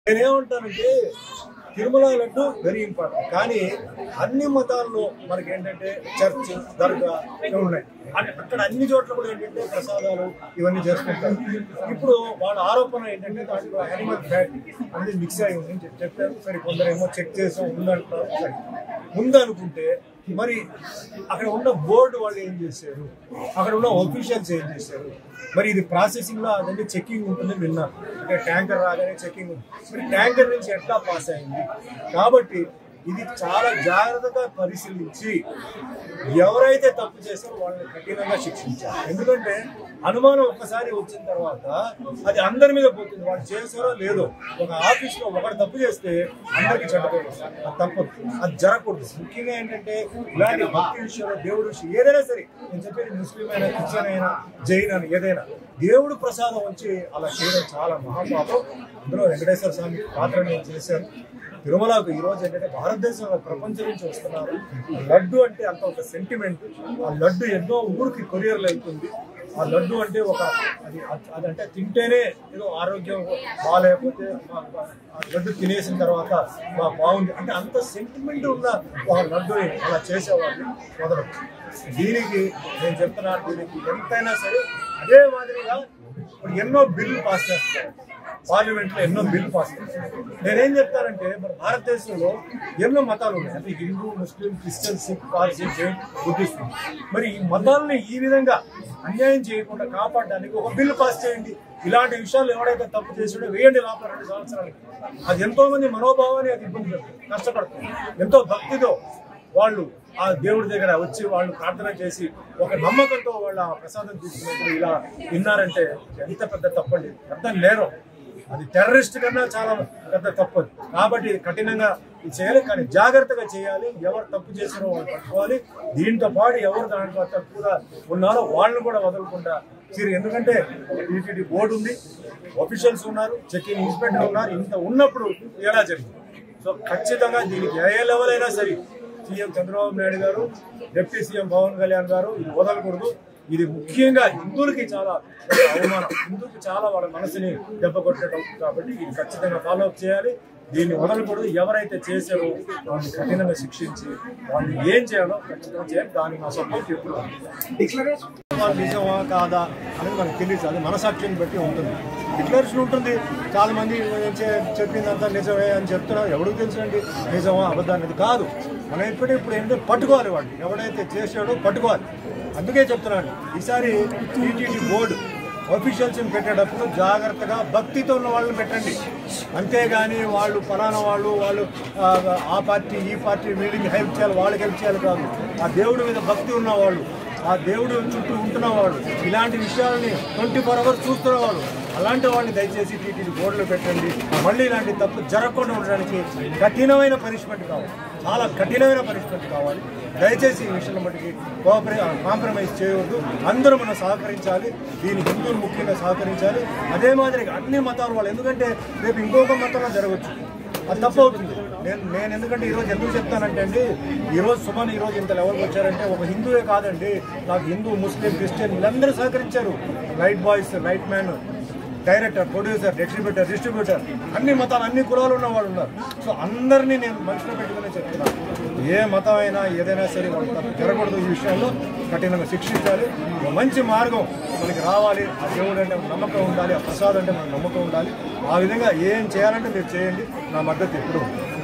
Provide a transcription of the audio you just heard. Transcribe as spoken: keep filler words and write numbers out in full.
నేనేమంటానంటే Tirumala laddu very important. కానీ అన్ని మతాల్లో మనకి ఏంటంటే చర్చ్, దర్గా ఉన్నాయి. అక్కడ అన్ని చోట్ల కూడా ఏంటంటే ప్రసాదాలు ఇవన్నీ చేసుకుంటారు. ఇప్పుడు వాళ్ళ ఆరోపణ ఏంటంటే దాంట్లో యానిమల్ ఫ్యాట్ అనేది మిక్స్ అయి ఉంది అని చెప్పారు. సరే, కొందరేమో చెక్ చేసాం ఉందంటారు. సరే, ఉందనుకుంటే మరి అక్కడ ఉన్న బోర్డు వాళ్ళు ఏం చేశారు, అక్కడ ఉన్న ఆఫీషియల్స్ ఏం చేశారు? మరి ఇది ప్రాసెసింగ్ లో అదంటే చెకింగ్ ఉంటుంది విన్నాను. అంటే ట్యాంకర్ రాగానే చెకింగ్ ఉంది. మరి ట్యాంకర్ నుంచి ఎట్లా పాస్ అయింది? కాబట్టి ఇది చాలా జాగ్రత్తగా పరిశీలించి ఎవరైతే తప్పు చేస్తారో వాళ్ళని కఠినంగా శిక్షించాలి. ఎందుకంటే అనుమానం ఒక్కసారి వచ్చిన తర్వాత అది అందరి మీద పోతుంది. వాళ్ళు చేస్తారో లేదో. ఒక ఆఫీస్ లో ఒకటి తప్పు చేస్తే అందరికి చెడ్డపోయింది. అది తప్పదు, అది జరగకూడదు. ముఖ్యంగా ఏంటంటే ఇలాంటి భక్తి విషయంలో, దేవుడి విషయం ఏదైనా సరే, నేను చెప్పేది ముస్లిం అయినా, క్రిస్టియన్ అయినా, జైన్ అయినా, ఏదైనా దేవుడు ప్రసాదం వచ్చి అలా చేయడం చాలా మహాపాపం. అందులో వెంకటేశ్వర స్వామి పాత్ర నేను చేశాను. తిరుమలకు ఈరోజు ఏంటంటే భారతదేశంలో ప్రపంచం నుంచి వస్తున్నారు. లడ్డు అంటే అంత ఒక సెంటిమెంట్. ఆ లడ్డు ఎన్నో ఊరికి కొరియర్లు వెళ్తుంది. ఆ లడ్డు అంటే ఒక అది అదంటే తింటేనే ఏదో ఆరోగ్యం బాగాలేకపోతే ఆ లడ్డు తినేసిన తర్వాత బాగుంది అంటే అంత సెంటిమెంట్ ఉన్న ఒక లడ్డుని అలా చేసేవాళ్ళు మొదలు. దీనికి నేను చెప్తున్నాను, దీనికి ఎంతైనా సరే అదే మాదిరిగా ఇప్పుడు ఎన్నో బిల్లు పాస్ చేస్తారు. పార్లమెంట్ లో ఎన్నో బిల్లు పాస్ చేస్తారు. నేనేం చెప్తానంటే మన భారతదేశంలో ఎన్నో మతాలు ఉన్నాయి. అంటే హిందూ, ముస్లిం, క్రిస్టియన్, సిక్, పార్సీ, జైన్, బుద్ధిస్ట్. మరి ఈ మతాలని ఈ విధంగా అన్యాయం చేయకుండా కాపాడడానికి ఒక బిల్లు పాస్ చేయండి. ఇలాంటి విషయాలు ఎవడైతే తప్పు చేసాడో వేయండి లోపల రెండు సంవత్సరాలకి. అది ఎంతో మంది మనోభావాన్ని అది ఇబ్బంది పెడుతుంది, కష్టపడుతుంది. ఎంతో భక్తితో వాళ్ళు ఆ దేవుడి దగ్గర వచ్చి వాళ్ళు ప్రార్థన చేసి ఒక నమ్మకంతో వాళ్ళు ఆ ప్రసాదం తీసుకున్నప్పుడు ఇలా విన్నారంటే ఎంత పెద్ద తప్పండి, పెద్ద నేరం. అది టెర్రరిస్ట్ కన్నా చాలా పెద్ద తప్పదు. కాబట్టి కఠినంగా ఇది చేయాలి, కానీ జాగ్రత్తగా చేయాలి. ఎవరు తప్పు చేసారో వాళ్ళు పట్టుకోవాలి. దీంతో పాటు ఎవరు దాంట్లో తప్పుగా ఉన్నారో వాళ్ళని కూడా వదలకుండా తీరు. ఎందుకంటే టీటీడీ బోర్డు ఉంది, ఆఫీషియల్స్ ఉన్నారు, చెకింగ్ ఇన్స్పెక్టర్ ఉన్నారు. ఇంత ఉన్నప్పుడు ఎలా జరిగింది? సో ఖచ్చితంగా దీనికి ఏ లెవెల్ అయినా సరే సీఎం చంద్రబాబు నాయుడు గారు, డిప్యూటీ సీఎం పవన్ కళ్యాణ్ గారు ఇది వదలకూడదు. ఇది ముఖ్యంగా హిందువులకి చాలా అవమానం, హిందువుకి చాలా వాళ్ళ మనసుని దెబ్బ కొట్టడం. కాబట్టి ఇది ఖచ్చితంగా ఫాలో అప్ చేయాలి. దీన్ని వదలకూడదు. ఎవరైతే చేశారో వాళ్ళని కఠినంగా శిక్షించి వాళ్ళు ఏం చేయాలో ఖచ్చితంగా చేయాలి. దానికి నా సపోర్ట్ ఎప్పుడు డిక్లరేషన్ నిజమా కాదా అనేది మనకు తెలియదు. అది మనసాక్షిని బట్టి ఉంటుంది. డిక్లరేషన్ ఉంటుంది. చాలా మంది చెప్పిందంతా నిజమే అని చెప్తున్నారు. ఎవరికి తెలుసండి నిజమా అబద్ధం అనేది? కాదు. మనం ఎప్పుడు ఇప్పుడు ఏంటంటే పట్టుకోవాలి. వాడిని ఎవడైతే చేసాడో పట్టుకోవాలి. అందుకే చెప్తున్నాను, ఈసారి టీటీడీ బోర్డు ఆఫీషియల్స్ని పెట్టేటప్పుడు జాగ్రత్తగా భక్తితో ఉన్న వాళ్ళని పెట్టండి. అంతేగాని వాళ్ళు ఫలానా వాళ్ళు వాళ్ళు ఆ పార్టీ ఈ పార్టీ వీళ్ళకి హెల్ప్ చేయాలి, వాళ్ళకి హెల్ప్ చేయాలి కాదు. ఆ దేవుడి మీద భక్తి ఉన్నవాళ్ళు, ఆ దేవుడు చుట్టూ ఉంటున్నవాళ్ళు, ఇలాంటి విషయాలని ట్వంటీ ఫోర్ అవర్స్ చూస్తున్నవాళ్ళు, అలాంటి వాళ్ళని దయచేసి టీటీడీ బోర్డులో పెట్టండి. మళ్ళీ ఇలాంటి తప్పు జరగకుండా ఉండడానికి కఠినమైన పనిష్మెంట్ కావాలి, చాలా కఠినమైన పనిష్మెంట్ కావాలి. దయచేసి ఈ విషయంలో మటుకి కోఆపరే కాంప్రమైజ్ చేయవద్దు. అందరూ మనం సహకరించాలి. దీని హిందువులు ముఖ్యంగా సహకరించాలి. అదే మాదిరిగా అన్ని మతాల వాళ్ళు, ఎందుకంటే రేపు ఇంకొక మతంలో జరగవచ్చు, అది తప్పు అవుతుంది. నేను నేను ఎందుకంటే ఈరోజు ఎందుకు చెప్తానంటే అండి, ఈరోజు సుమన్ ఈరోజు ఇంత లెవెల్కి వచ్చారంటే ఒక హిందువే కాదండి, నాకు హిందూ, ముస్లిం, క్రిస్టియన్ వీళ్ళందరూ సహకరించారు. Light boys, light man, director, producer, distributor distributor అన్ని మతాలు, అన్ని కులాలు ఉన్న వాళ్ళు ఉన్నారు. సో అందరినీ నేను మనసులో పెట్టుకునే చెప్తున్నాను, ఏ మతం అయినా ఏదైనా సరే వాళ్ళు తప్పు జరగకూడదు. ఈ విషయంలో కఠినంగా శిక్షించాలి. మంచి మార్గం మనకి రావాలి. ఆ దేవుడు అంటే నమ్మకం ఉండాలి, ఆ ప్రసాదం అంటే మనకు నమ్మకం ఉండాలి. ఆ విధంగా ఏం చేయాలంటే మీరు చేయండి. నా మద్దతు ఎప్పుడు